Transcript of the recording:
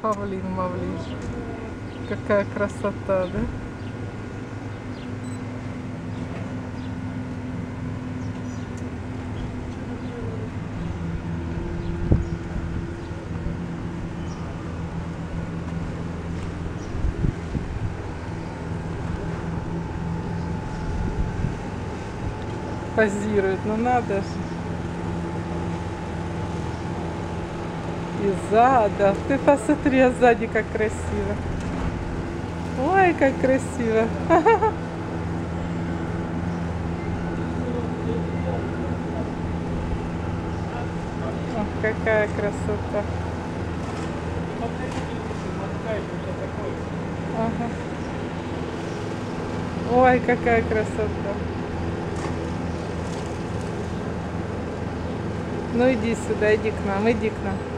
Павлин, Мавлиш. Какая красота, да? Позирует, ну надо же. И сзади. Ты посмотри, а сзади как красиво. Ой, как красиво. Ох, какая красота. Ага. Ой, какая красота. Ну иди сюда, иди к нам, иди к нам.